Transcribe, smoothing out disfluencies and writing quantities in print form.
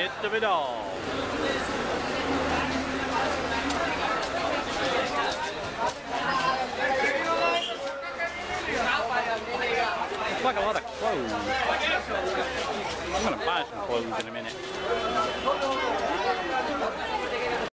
best of it all. It's like a lot of clothes. I'm gonna buy some clothes in a minute.